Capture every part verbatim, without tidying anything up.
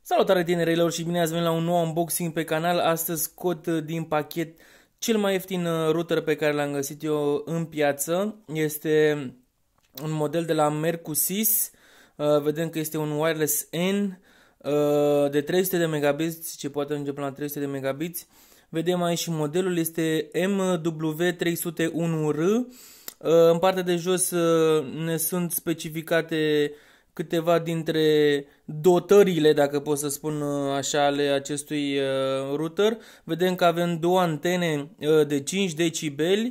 Salutare tinerilor și bine ați venit la un nou unboxing pe canal. Astăzi scot din pachet cel mai ieftin router pe care l-am găsit eu în piață. Este un model de la Mercusys. Vedem că este un wireless N de trei sute de megabits, ce poate ajunge până la trei sute de megabits. Vedem aici și modelul, este M W trei sute unu R. În partea de jos ne sunt specificate câteva dintre dotările, dacă pot să spun așa, ale acestui router. Vedem că avem două antene de cinci decibeli.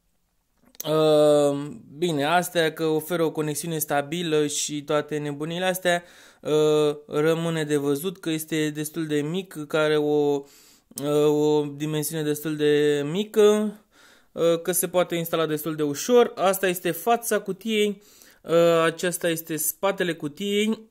Bine, astea că oferă o conexiune stabilă și toate nebunile astea rămâne de văzut, că este destul de mic, că are o, o dimensiune destul de mică, că se poate instala destul de ușor. Asta este fața cutiei. Acesta este spatele cutiei.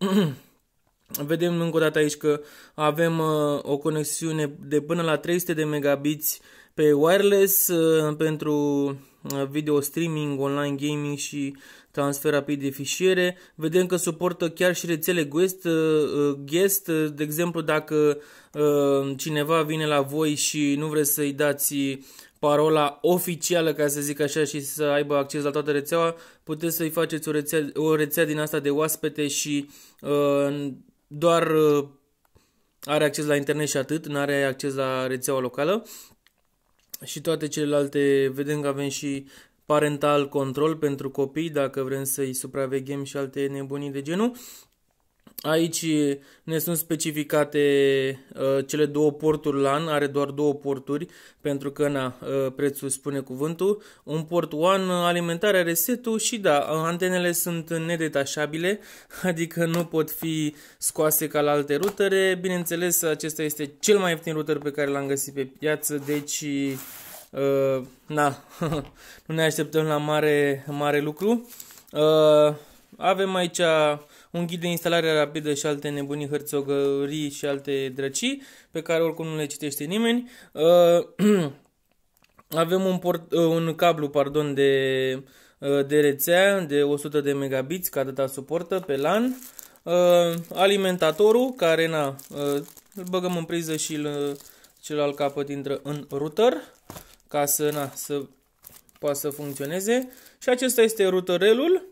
Vedem încă o dată aici că avem o conexiune de până la trei sute de megabits pe wireless pentru video streaming, online gaming și transfer rapid de fișiere. Vedem că suportă chiar și rețele guest, guest. De exemplu, dacă cineva vine la voi și nu vreți să-i dați parola oficială, ca să zic așa, și să aibă acces la toată rețeaua, puteți să-i faceți o rețea, o rețea din asta de oaspete și uh, doar uh, are acces la internet și atât, nu are acces la rețeaua locală. Și toate celelalte, vedem că avem și parental control pentru copii, dacă vrem să-i supraveghem și alte nebunii de genul. Aici ne sunt specificate uh, cele două porturi LAN, are doar două porturi, pentru că na, uh, prețul spune cuvântul. Un port WAN, alimentarea, resetul și da, antenele sunt nedetașabile, adică nu pot fi scoase ca la alte rutere. Bineînțeles, acesta este cel mai ieftin router pe care l-am găsit pe piață, deci uh, na, nu ne așteptăm la mare, mare lucru. Uh, avem aici un ghid de instalare rapidă și alte nebunii, hărțogării și alte drăcii, pe care oricum nu le citește nimeni. Uh, avem un, port, uh, un cablu pardon, de, uh, de rețea de o sută de megabits, că atâta suportă pe LAN. Uh, alimentatorul, care na, uh, îl băgăm în priză și îl, celălalt capăt intră în router, ca să, na, să poată să funcționeze. Și acesta este routerelul.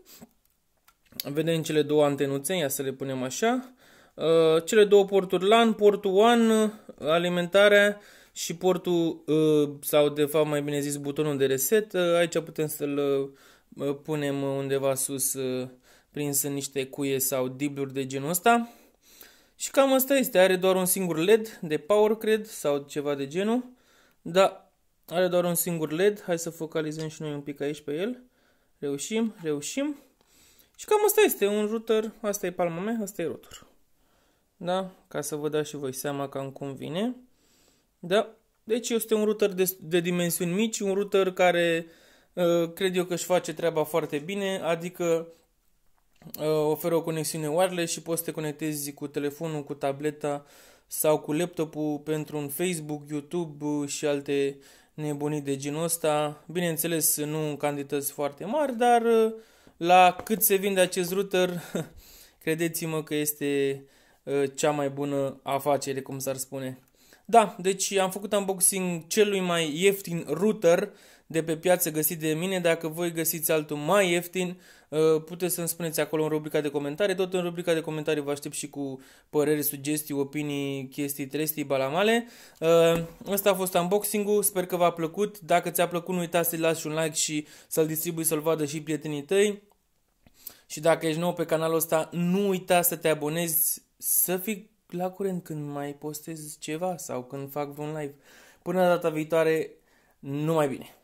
Vedem cele două antenuțe, ia să le punem așa. Uh, cele două porturi LAN, portul WAN, alimentarea și portul, uh, sau de fapt mai bine zis butonul de reset. Uh, aici putem să-l uh, punem undeva sus, uh, prins în niște cuie sau dibluri de genul ăsta. Și cam asta este, are doar un singur L E D de power, cred, sau ceva de genul. Da, are doar un singur L E D, hai să focalizăm și noi un pic aici pe el. Reușim, reușim. Și cam asta este un router, asta e palma mea, asta e router. Da? Ca să vă dați și voi seama cam cum vine. Da? Deci este un router de, de dimensiuni mici, un router care uh, cred eu că își face treaba foarte bine, adică uh, oferă o conexiune wireless și poți să te conectezi cu telefonul, cu tableta sau cu laptopul pentru un Facebook, YouTube și alte nebunii de genul ăsta. Bineînțeles, nu în cantități foarte mari, dar uh, la cât se vinde acest router, credeți-mă că este uh, cea mai bună afacere, cum s-ar spune. Da, deci am făcut unboxing celui mai ieftin router de pe piață găsit de mine. Dacă voi găsiți altul mai ieftin, uh, puteți să-mi spuneți acolo în rubrica de comentarii. Tot în rubrica de comentarii vă aștept și cu păreri, sugestii, opinii, chestii, trestii, balamale. Uh, ăsta a fost unboxing-ul, sper că v-a plăcut. Dacă ți-a plăcut, nu uita să-i lași un like și să-l distribui, să-l vadă și prietenii tăi. Și dacă ești nou pe canalul ăsta, nu uita să te abonezi, să fii la curent când mai postez ceva sau când fac un live. Până data viitoare, numai bine!